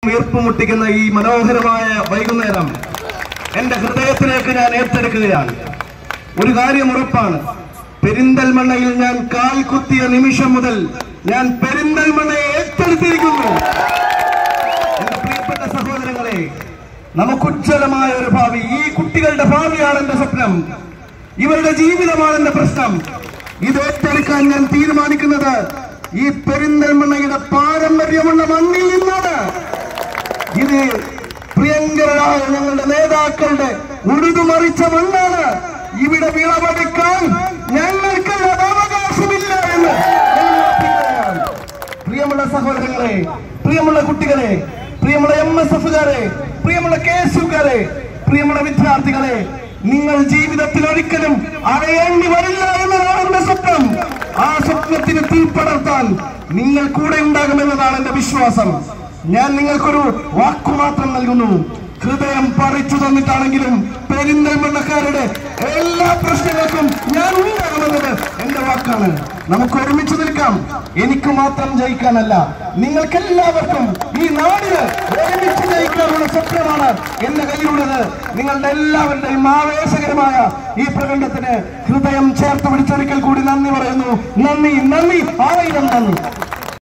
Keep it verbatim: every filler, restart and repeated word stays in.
വീർപ്പുമുട്ടിക്കുന്ന ഈ മനോഹരമായ വൈകുന്നേരം എന്റെ ഹൃദയത്തിലേക്ക് ഞാൻ ഏറ്റെടുക്കുകയാണ്. ഒരു കാര്യം ഉറപ്പാണ്, പെരിന്തൽമണ്ണയിൽ ഞാൻ കാൽ കുത്തിയ നിമിഷം മുതൽ ഞാൻ പെരിന്തൽമണ്ണയെ ഏറ്റെടുത്തിരിക്കുന്നു. എന്റെ പ്രിയപ്പെട്ട സഹോദരങ്ങളെ, നമുക്കുജ്വലമായ ഒരു ഭാവി, ഈ കുട്ടികളുടെ ഭാവിയാണ് എന്റെ സ്വപ്നം, ഇവരുടെ ജീവിതമാണ് എന്റെ പ്രശ്നം. ഇത് ഏറ്റെടുക്കാൻ ഞാൻ തീരുമാനിക്കുന്നത് ഈ പെരിന്തൽമണ്ണയുടെ പാരമ്പര്യമുള്ള മണ്ണിൽ നിന്നാണ്. ഇത് പ്രിയങ്കരായ ഞങ്ങളുടെ നേതാക്കളുടെ ഉഴുതുമറിച്ച മണ്ണാണ്. ഇവിടെ വിളവെടുക്കാൻ ഞങ്ങൾക്ക് അവകാശമില്ല എന്ന് പ്രിയമുള്ള സഹോദരങ്ങളെ, പ്രിയമുള്ള കുട്ടികളെ, പ്രിയമുള്ള എം എസ് എഫുകാരെ, പ്രിയമുള്ള കെ എസ് യുക്കാരെ, പ്രിയമുള്ള വിദ്യാർത്ഥികളെ, നിങ്ങൾ ജീവിതത്തിൽ ഒരിക്കലും അറിയേണ്ടി വരില്ല എന്നതാണ് എന്റെ സ്വപ്നം. ആ സ്വപ്നത്തിന് തീപ്പടർത്താൻ നിങ്ങൾ കൂടെ ഉണ്ടാകുമെന്നതാണ് എന്റെ വിശ്വാസം. ഞാൻ നിങ്ങൾക്കൊരു വാക്കുമാത്രം നൽകുന്നു. ഹൃദയം പറിച്ചു തന്നിട്ടാണെങ്കിലും പെരിന്തൽമണ്ണക്കാരുടെ എല്ലാ പ്രശ്നങ്ങൾക്കും ഞാൻ ഉണ്ടാകുമെന്നത് എന്റെ വാക്കാണ്. നമുക്ക് ഒരുമിച്ച് നിൽക്കാം. എനിക്ക് മാത്രം ജയിക്കാനല്ല, നിങ്ങൾക്കെല്ലാവർക്കും ഈ നാടിന് ഒരുമിച്ച് ജയിക്കാനുള്ള സ്വപ്നമാണ് എന്റെ കയ്യിലുള്ളത്. നിങ്ങളുടെ എല്ലാവരുടെയും ആവേശകരമായ ഈ പ്രകടനത്തിന് ഹൃദയം ചേർത്ത് പിടിച്ചൊരിക്കൽ കൂടി നന്ദി പറയുന്നു. നന്ദി, നന്ദി, ആയിരം നന്ദി.